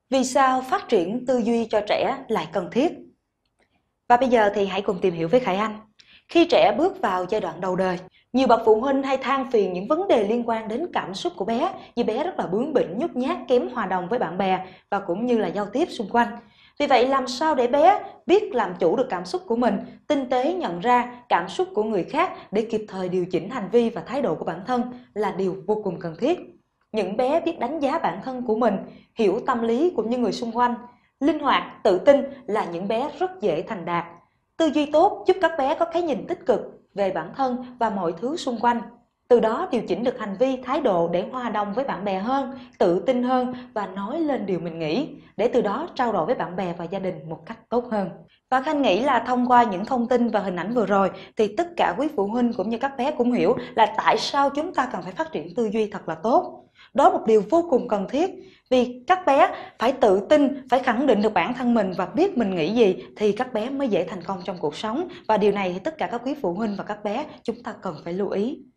Vì sao phát triển tư duy cho trẻ lại cần thiết? Và bây giờ thì hãy cùng tìm hiểu với Khải Anh. Khi trẻ bước vào giai đoạn đầu đời, nhiều bậc phụ huynh hay than phiền những vấn đề liên quan đến cảm xúc của bé, như bé rất là bướng bỉnh, nhút nhát, kém hòa đồng với bạn bè và cũng như là giao tiếp xung quanh. Vì vậy làm sao để bé biết làm chủ được cảm xúc của mình, tinh tế nhận ra cảm xúc của người khác để kịp thời điều chỉnh hành vi và thái độ của bản thân là điều vô cùng cần thiết. Những bé biết đánh giá bản thân của mình, hiểu tâm lý cũng như người xung quanh, linh hoạt, tự tin là những bé rất dễ thành đạt. Tư duy tốt giúp các bé có cái nhìn tích cực về bản thân và mọi thứ xung quanh. Từ đó điều chỉnh được hành vi, thái độ để hòa đồng với bạn bè hơn, tự tin hơn và nói lên điều mình nghĩ, để từ đó trao đổi với bạn bè và gia đình một cách tốt hơn. Và Khanh nghĩ là thông qua những thông tin và hình ảnh vừa rồi thì tất cả quý phụ huynh cũng như các bé cũng hiểu là tại sao chúng ta cần phải phát triển tư duy thật là tốt. Đó là một điều vô cùng cần thiết, vì các bé phải tự tin, phải khẳng định được bản thân mình và biết mình nghĩ gì thì các bé mới dễ thành công trong cuộc sống. Và điều này thì tất cả các quý phụ huynh và các bé chúng ta cần phải lưu ý.